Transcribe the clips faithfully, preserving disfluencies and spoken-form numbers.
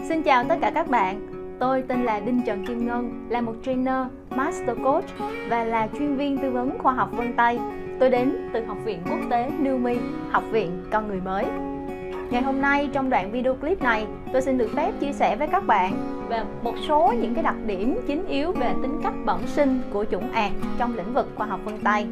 Xin chào tất cả các bạn, tôi tên là Đinh Trần Kim Ngân, là một trainer, master coach và là chuyên viên tư vấn khoa học Vân Tây. Tôi đến từ Học viện Quốc tế Newme, Học viện Con Người Mới. Ngày hôm nay trong đoạn video clip này, tôi xin được phép chia sẻ với các bạn về một số những cái đặc điểm chính yếu về tính cách bẩm sinh của chủng ạc trong lĩnh vực khoa học Vân Tây.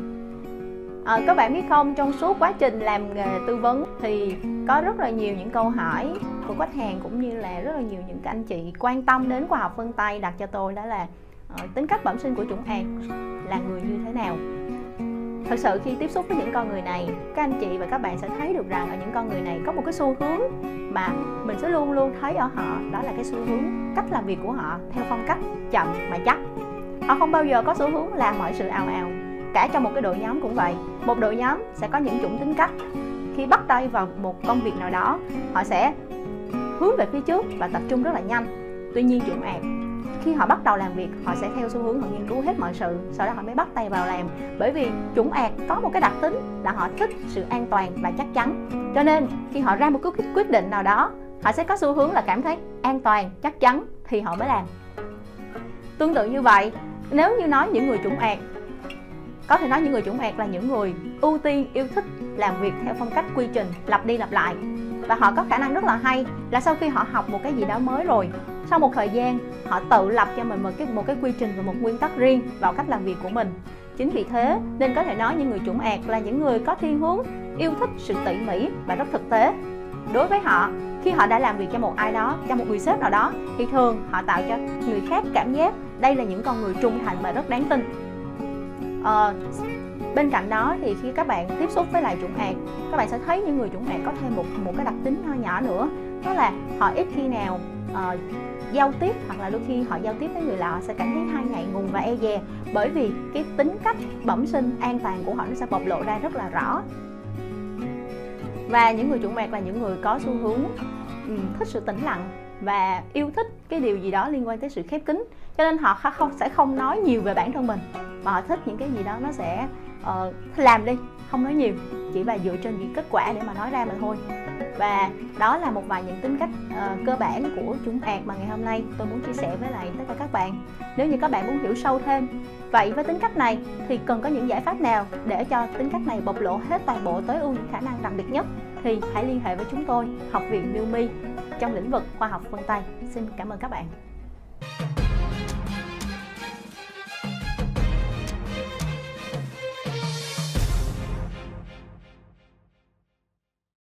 À, các bạn biết không, trong suốt quá trình làm nghề tư vấn thì có rất là nhiều những câu hỏi của khách hàng cũng như là rất là nhiều những cái anh chị quan tâm đến khoa học Vân Tây đặt cho tôi, đó là uh, tính cách bẩm sinh của chủng ạc là người như thế nào. Thật sự khi tiếp xúc với những con người này, các anh chị và các bạn sẽ thấy được rằng ở những con người này có một cái xu hướng mà mình sẽ luôn luôn thấy ở họ, đó là cái xu hướng cách làm việc của họ theo phong cách chậm mà chắc. Họ không bao giờ có xu hướng làm mọi sự ào ào. Cả trong một cái đội nhóm cũng vậy, một đội nhóm sẽ có những chủng tính cách. Khi bắt tay vào một công việc nào đó, họ sẽ hướng về phía trước và tập trung rất là nhanh. Tuy nhiên chủng ạc, khi họ bắt đầu làm việc, họ sẽ theo xu hướng, họ nghiên cứu hết mọi sự, sau đó họ mới bắt tay vào làm. Bởi vì chủng ạc có một cái đặc tính là họ thích sự an toàn và chắc chắn. Cho nên khi họ ra một cái quyết định nào đó, họ sẽ có xu hướng là cảm thấy an toàn, chắc chắn thì họ mới làm. Tương tự như vậy, nếu như nói những người chủng ạc, có thể nói những người chủng ạc là những người ưu tiên yêu thích làm việc theo phong cách quy trình lặp đi lặp lại. Và họ có khả năng rất là hay là sau khi họ học một cái gì đó mới rồi, sau một thời gian họ tự lập cho mình một cái, một cái quy trình và một nguyên tắc riêng vào cách làm việc của mình. Chính vì thế nên có thể nói những người chủng ạc là những người có thiên hướng yêu thích sự tỉ mỉ và rất thực tế. Đối với họ, khi họ đã làm việc cho một ai đó, cho một người sếp nào đó, thì thường họ tạo cho người khác cảm giác đây là những con người trung thành và rất đáng tin. Ờ, bên cạnh đó thì khi các bạn tiếp xúc với lại chủng ạc, các bạn sẽ thấy những người chủng ạc có thêm một một cái đặc tính hơi nhỏ nữa, đó là họ ít khi nào uh, giao tiếp, hoặc là đôi khi họ giao tiếp với người lạ họ sẽ cảm thấy hai ngại ngùng và e dè, bởi vì cái tính cách bẩm sinh an toàn của họ nó sẽ bộc lộ ra rất là rõ. Và những người chủng ạc là những người có xu hướng um, thích sự tĩnh lặng và yêu thích cái điều gì đó liên quan tới sự khép kín, cho nên họ không sẽ không nói nhiều về bản thân mình, mà họ thích những cái gì đó nó sẽ uh, làm đi, không nói nhiều, chỉ là dựa trên những kết quả để mà nói ra mà thôi. Và đó là một vài những tính cách uh, cơ bản của chủng ạc mà ngày hôm nay tôi muốn chia sẻ với lại tất cả các bạn. Nếu như các bạn muốn hiểu sâu thêm, vậy với tính cách này thì cần có những giải pháp nào để cho tính cách này bộc lộ hết toàn bộ tối ưu những khả năng đặc biệt nhất, thì hãy liên hệ với chúng tôi, Học viện Newme, trong lĩnh vực khoa học Vân Tây. Xin cảm ơn các bạn.